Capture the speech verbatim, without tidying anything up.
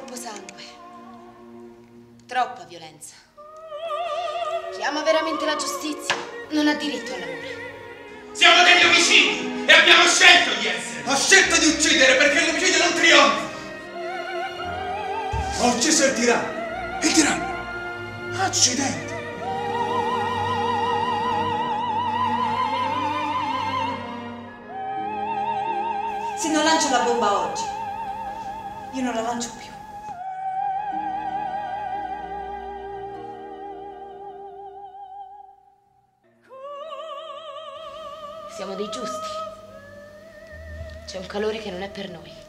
Troppo sangue. Troppa violenza. Chi ama veramente la giustizia non ha diritto all'amore. Siamo degli omicidi e abbiamo scelto di essere. Ho scelto di uccidere perché l'omicidio non trionfa. Ho ucciso il tiranno. Il tiranno? Accidenti. Se non lancio la bomba oggi, io non la lancio più. Siamo dei giusti. C'è un calore che non è per noi.